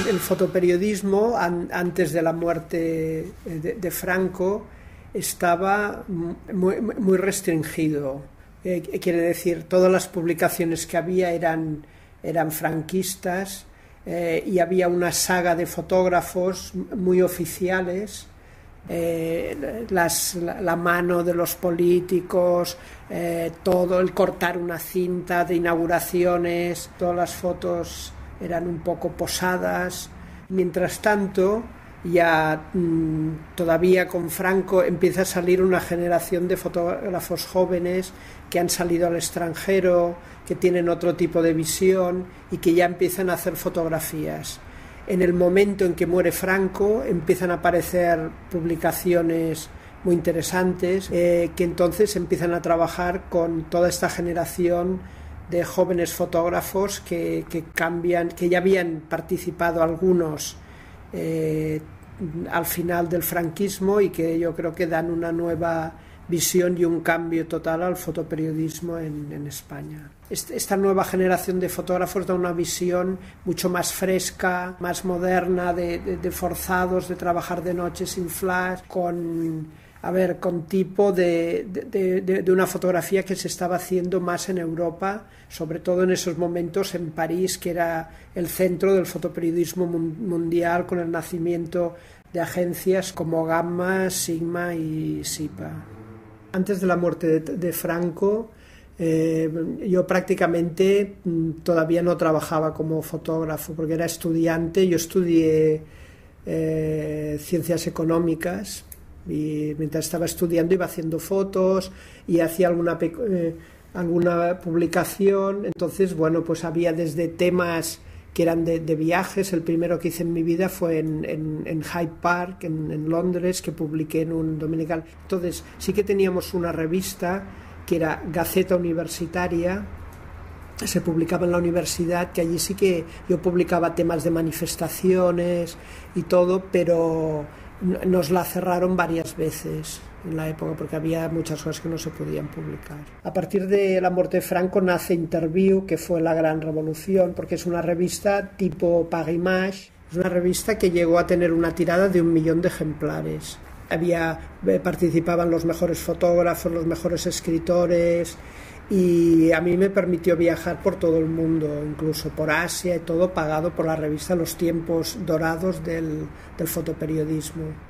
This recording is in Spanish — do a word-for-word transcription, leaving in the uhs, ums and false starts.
el fotoperiodismo, an, antes de la muerte de, de Franco, estaba muy, muy restringido. Eh, quiere decir, todas las publicaciones que había eran, eran franquistas, eh, y había una saga de fotógrafos muy oficiales. Eh, las, la, la mano de los políticos, eh, todo el cortar una cinta de inauguraciones, todas las fotos eran un poco posadas. Mientras tanto, ya mmm, todavía con Franco empieza a salir una generación de fotógrafos jóvenes que han salido al extranjero, que tienen otro tipo de visión y que ya empiezan a hacer fotografías. En el momento en que muere Franco empiezan a aparecer publicaciones muy interesantes, eh, que entonces empiezan a trabajar con toda esta generación de jóvenes fotógrafos que, que cambian, que ya habían participado algunos eh, al final del franquismo y que yo creo que dan una nueva visión y un cambio total al fotoperiodismo en, en España. Esta nueva generación de fotógrafos da una visión mucho más fresca, más moderna, de, de, de forzados, de trabajar de noche sin flash, con, a ver, con tipo de, de, de, de una fotografía que se estaba haciendo más en Europa, sobre todo en esos momentos en París, que era el centro del fotoperiodismo mundial, con el nacimiento de agencias como Gamma, Sigma y Sipa. Antes de la muerte de, de Franco, eh, yo prácticamente todavía no trabajaba como fotógrafo porque era estudiante. Yo estudié eh, ciencias económicas y mientras estaba estudiando iba haciendo fotos y hacía alguna, eh, alguna publicación. Entonces, bueno, pues había desde temas que eran de, de viajes. El primero que hice en mi vida fue en, en, en Hyde Park, en, en Londres, que publiqué en un dominical. Entonces sí que teníamos una revista que era Gaceta Universitaria, se publicaba en la universidad, que allí sí que yo publicaba temas de manifestaciones y todo, pero nos la cerraron varias veces en la época porque había muchas cosas que no se podían publicar. A partir de la muerte de Franco nace Interview, que fue la gran revolución, porque es una revista tipo Paris-Match, es una revista que llegó a tener una tirada de un millón de ejemplares. Había, participaban los mejores fotógrafos, los mejores escritores, y a mí me permitió viajar por todo el mundo, incluso por Asia y todo, pagado por la revista, los tiempos dorados del, del fotoperiodismo.